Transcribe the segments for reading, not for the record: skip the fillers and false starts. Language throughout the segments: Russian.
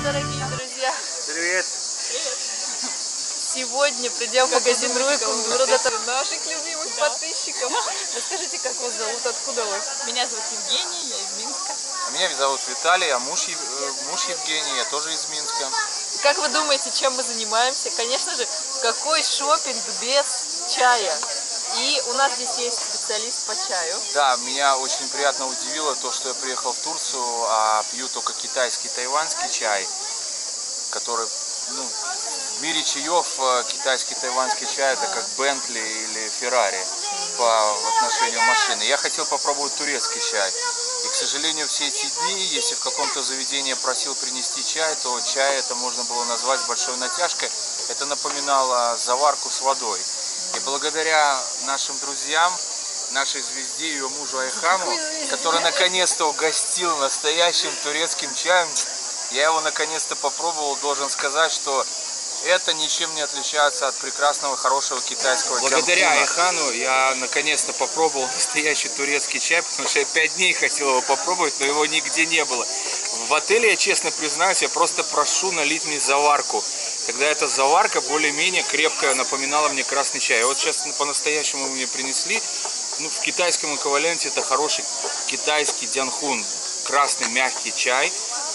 дорогие друзья! Привет! Привет! Сегодня придем в магазин Руя Кундура до наших любимых подписчиков. Расскажите, как вас зовут, откуда вы? Меня зовут Евгения, я из Минска. Меня зовут Виталий, а муж Евгений, я тоже из Минска. Как вы думаете, чем мы занимаемся? Конечно же, какой шопинг без чая? И у нас здесь есть специалист по чаю. Да, меня очень приятно удивило то, что я приехал в Турцию, а пью только китайский, тайваньский чай, который, в мире чаев китайский, тайваньский чай это как Бентли или Феррари по отношению машины. Я хотел попробовать турецкий чай. И, к сожалению, все эти дни, если в каком-то заведении просил принести чай, то чай это можно было назвать с большой натяжкой. Это напоминало заварку с водой. И благодаря нашим друзьям, нашей звезде, ее мужу Айхану, который наконец-то угостил настоящим турецким чаем, я его наконец-то попробовал, должен сказать, что это ничем не отличается от прекрасного, хорошего китайского чая. Благодаря Айхану я наконец-то попробовал настоящий турецкий чай, потому что я 5 дней хотел его попробовать, но его нигде не было. В отеле, я честно признаюсь, я просто прошу налить мне заварку. Тогда эта заварка более-менее крепкая напоминала мне красный чай. И вот сейчас по-настоящему мне принесли, в китайском эквиваленте это хороший китайский дянхун, красный мягкий чай.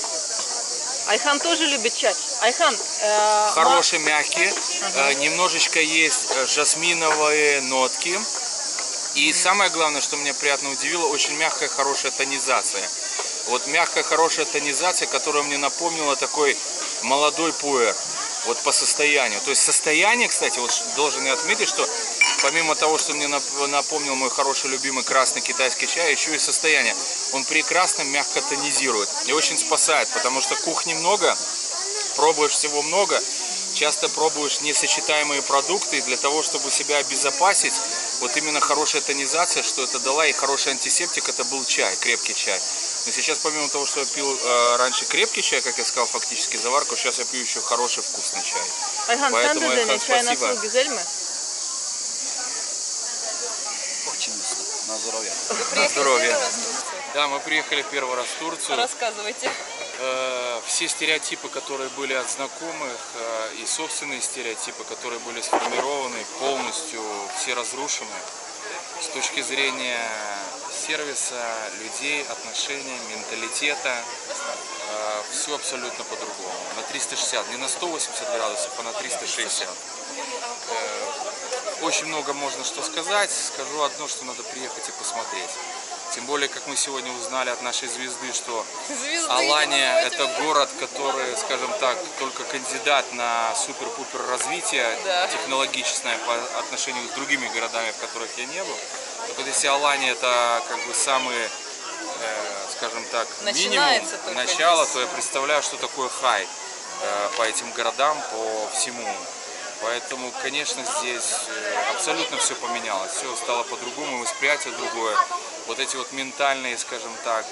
Айхан тоже любит чай. Айхан, хороший, мягкий, немножечко есть жасминовые нотки. И самое главное, что меня приятно удивило, очень мягкая, хорошая тонизация. Вот мягкая, хорошая тонизация, которая мне напомнила такой молодой пуэр. Вот по состоянию. То есть состояние, кстати, вот должен я отметить, что помимо того, что мне напомнил мой хороший любимый красный китайский чай, еще и состояние. Он прекрасно мягко тонизирует и очень спасает, потому что кухни много, пробуешь всего много, часто пробуешь несочетаемые продукты, и для того, чтобы себя обезопасить, вот именно хорошая тонизация, что это дала, и хороший антисептик, это был чай, крепкий чай. Но сейчас, помимо того, что я пил раньше крепкий чай, как я сказал, фактически заварку, сейчас я пью еще хороший вкусный чай. Айхан, поэтому, Айхан, спасибо. Очень вкусно. На здоровье. На здоровье. Да, мы приехали первый раз в Турцию. Рассказывайте. Все стереотипы, которые были от знакомых, и собственные стереотипы, которые были сформированы, полностью все разрушены. С точки зрения сервиса, людей, отношений, менталитета, все абсолютно по-другому. На 360, не на 180 градусов, а на 360. Очень много можно что сказать. Скажу одно, что надо приехать и посмотреть. Тем более, как мы сегодня узнали от нашей звезды, что Алания – это город, который, скажем так, только кандидат на супер-пупер развитие технологическое по отношению с другими городами, в которых я не был. Так вот, если Алания – это как бы самый, скажем так, минимум, начало, то я представляю, что такое хай по этим городам, по всему. Поэтому, конечно, здесь абсолютно все поменялось, все стало по-другому, восприятие другое. Вот эти вот ментальные, скажем так,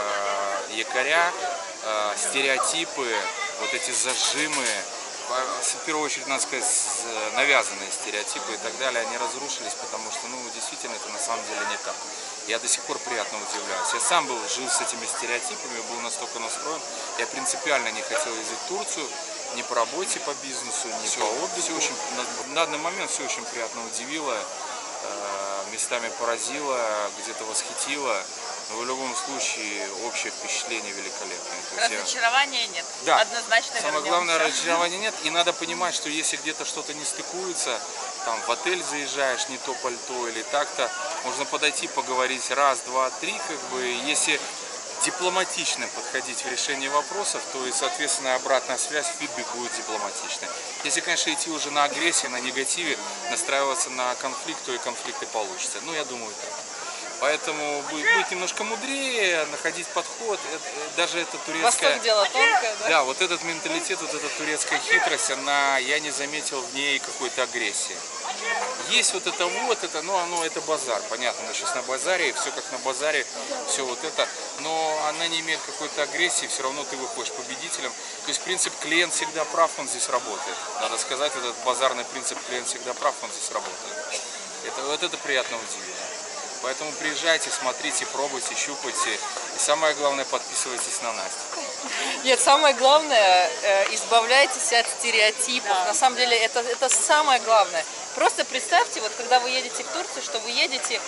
якоря, стереотипы, вот эти зажимы, в первую очередь, надо сказать, навязанные стереотипы и так далее, они разрушились, потому что, действительно, это на самом деле не так. Я до сих пор приятно удивляюсь. Я сам жил с этими стереотипами, был настолько настроен, я принципиально не хотел ездить в Турцию, ни по работе, по бизнесу, ни по отдыху. На данный момент все очень приятно удивило, местами поразило, где-то восхитило. Но в любом случае общее впечатление великолепное. Разочарования нет. Да, однозначно самое главное, разочарования нет. И надо понимать, что если где-то что-то не стыкуется, там в отель заезжаешь, не то пальто или так-то, можно подойти, поговорить раз, два, три, если дипломатично подходить в решении вопросов, то и, соответственно, обратная связь, фидбэк будет дипломатичный. Если, конечно, идти уже на агрессии, на негативе, настраиваться на конфликт, то и конфликты получатся. Я думаю, так. Поэтому быть немножко мудрее, находить подход, даже это турецкая... Восток дело тонкое, да? Да, вот этот менталитет, вот эта турецкая хитрость, я не заметил в ней какой-то агрессии. Есть вот это, это базар, понятно, мы сейчас на базаре, все как на базаре, все вот это, но она не имеет какой-то агрессии, все равно ты выходишь победителем. То есть принцип клиент всегда прав, он здесь работает. Надо сказать, этот базарный принцип клиент всегда прав, он здесь работает. Вот это приятно удивило. Поэтому приезжайте, смотрите, пробуйте, щупайте. И самое главное, подписывайтесь на Настю. Нет, самое главное, избавляйтесь от стереотипов. Да. На самом деле это самое главное. Просто представьте, вот когда вы едете в Турцию, что вы едете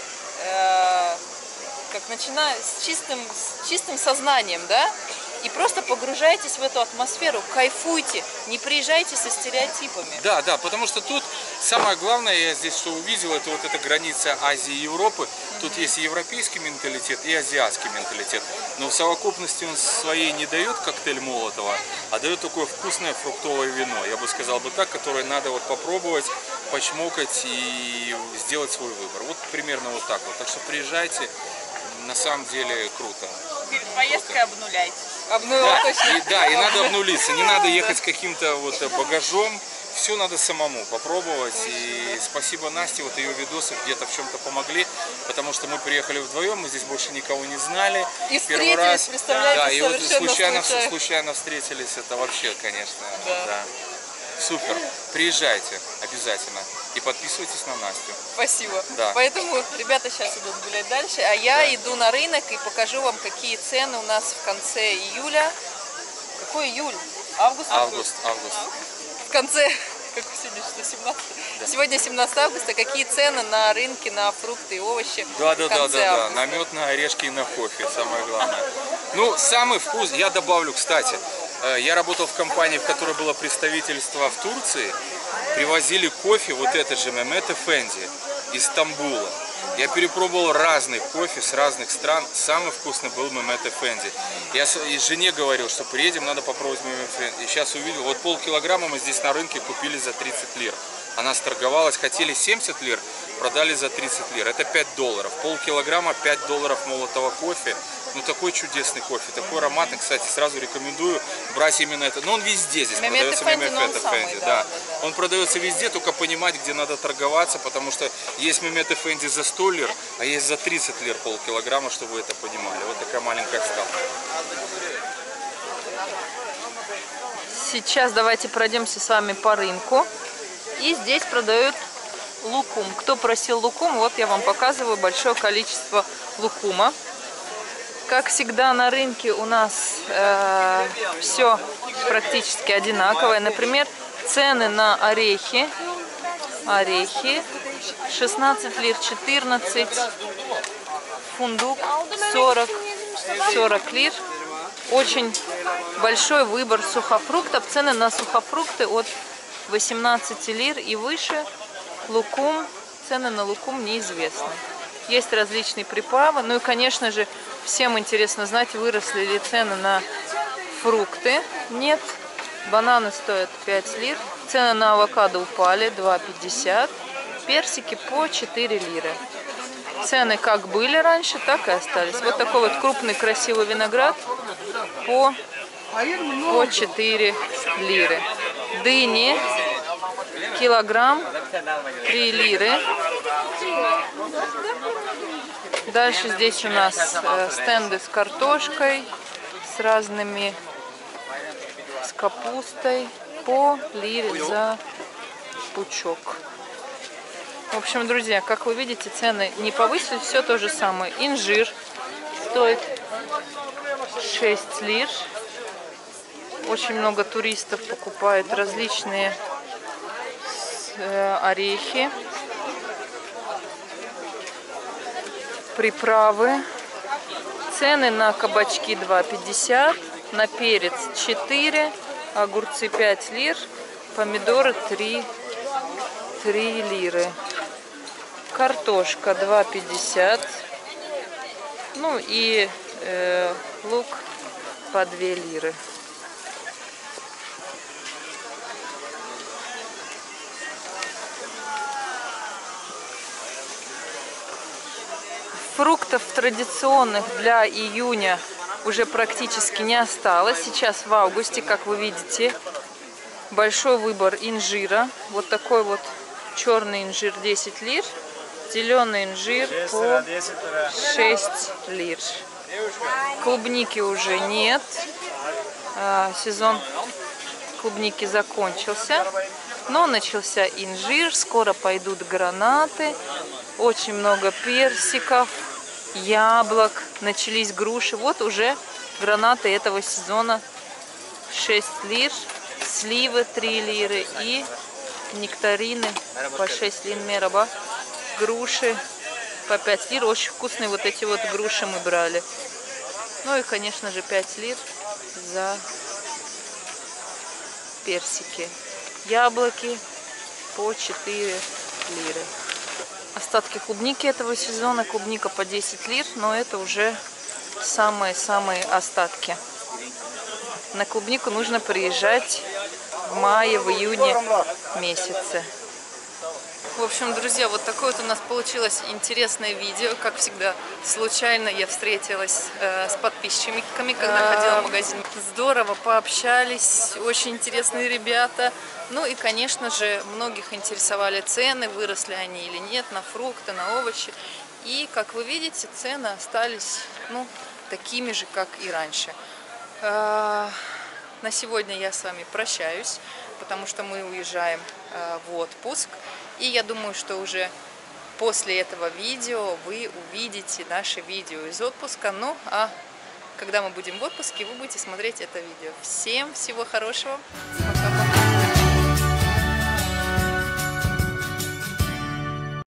как начиная с чистым сознанием, да? И просто погружайтесь в эту атмосферу, кайфуйте, не приезжайте со стереотипами. Да, да, потому что тут самое главное, я здесь что увидел, это вот эта граница Азии и Европы. Тут есть и европейский менталитет, и азиатский менталитет. Но в совокупности он своей не дает коктейль Молотова, а дает такое вкусное фруктовое вино. Я бы сказал бы так, которое надо вот попробовать, почмокать и сделать свой выбор. Вот примерно вот так вот. Так что приезжайте, на самом деле круто. Перед поездкой обнуляйтесь. Да, и надо обнулиться, не надо ехать с каким-то вот багажом, все надо самому попробовать. И спасибо Насте, вот ее видосы где-то в чем-то помогли, потому что мы приехали вдвоем, мы здесь больше никого не знали. И Первый раз, представляете, да, и вот совершенно случайно встретились, это вообще, конечно, Да. да. Супер, приезжайте обязательно и подписывайтесь на Настю. Спасибо. Да. Поэтому ребята сейчас идут гулять дальше, а я иду на рынок и покажу вам, какие цены у нас в конце июля. Какой июль? Август? Август. В конце, как сегодня, что 17? Да. Сегодня 17 августа. Какие цены на рынке на фрукты и овощи? Да, в конце августа? на мед, на орешки и на кофе, самое главное. Ну, самый вкус, я добавлю, кстати, я работал в компании, в которой было представительство в Турции. Привозили кофе, вот этот же Mehmet Efendi из Стамбула. Я перепробовал разный кофе с разных стран. Самый вкусный был Mehmet Efendi. Я и жене говорил, что приедем, надо попробовать Mehmet Efendi. И сейчас увидел, вот полкилограмма мы здесь на рынке купили за 30 лир. Она сторговалась, хотели 70 лир, продали за 30 лир. Это $5. Полкилограмма $5 молотого кофе. Ну такой чудесный кофе, такой ароматный. Кстати, сразу рекомендую брать именно это. Но он везде здесь Mehmet продается. Efendi, но он Mehmet самый, Efendi, да, да. да. Он продается везде, только понимать, где надо торговаться, потому что есть Mehmet Efendi за 100 лир, а есть за 30 лир полкилограмма, чтобы вы это понимали. Вот такая маленькая вставка. Сейчас давайте пройдемся с вами по рынку. И здесь продают лукум. Кто просил лукум, вот я вам показываю большое количество лукума. Как всегда на рынке у нас все практически одинаковое. Например, цены на орехи. Орехи 16 лир 14, фундук 40 лир. Очень большой выбор сухофруктов. Цены на сухофрукты от 18 лир и выше. Лукум, цены на лукум неизвестны. Есть различные приправы. Ну и, конечно же, всем интересно знать, выросли ли цены на фрукты. Нет. Бананы стоят 5 лир. Цены на авокадо упали 2,50. Персики по 4 лиры. Цены как были раньше, так и остались. Вот такой вот крупный красивый виноград по 4 лиры. Дыни килограмм 3 лиры. Дальше здесь у нас стенды с картошкой, с разными, с капустой по лире за пучок. В общем, друзья, как вы видите, цены не повысились, все то же самое. Инжир стоит 6 лир. Очень много туристов покупают различные орехи, приправы. Цены на кабачки 2,50, на перец 4, огурцы 5 лир, помидоры 3 лиры. Картошка 2,50. Ну и лук по 2 лиры. Фруктов традиционных для июня уже практически не осталось. Сейчас в августе, как вы видите, большой выбор инжира. Вот такой вот черный инжир 10 лир. Зеленый инжир по 6 лир. Клубники уже нет. Сезон клубники закончился. Но начался инжир. Скоро пойдут гранаты. Очень много персиков. яблок, начались груши. Вот уже гранаты этого сезона 6 лир, сливы 3 лиры и нектарины по 6 лир мераба. Груши по 5 лир. Очень вкусные вот эти вот груши мы брали. Ну и, конечно же, 5 лир за персики. Яблоки по 4 лиры. Остатки клубники этого сезона. Клубника по 10 лир, но это уже самые-самые остатки. На клубнику нужно приезжать в мае, в июне месяце. В общем, друзья, вот такое вот у нас получилось интересное видео. Как всегда, случайно я встретилась с подписчиками, когда ходила в магазин. Здорово пообщались, очень интересные ребята. Ну и, конечно же, многих интересовали цены, выросли они или нет на фрукты, на овощи. И, как вы видите, цены остались, ну, такими же, как и раньше. На сегодня я с вами прощаюсь, потому что мы уезжаем в отпуск. И я думаю, что уже после этого видео вы увидите наше видео из отпуска. Ну, а когда мы будем в отпуске, вы будете смотреть это видео. Всем всего хорошего. Пока-пока.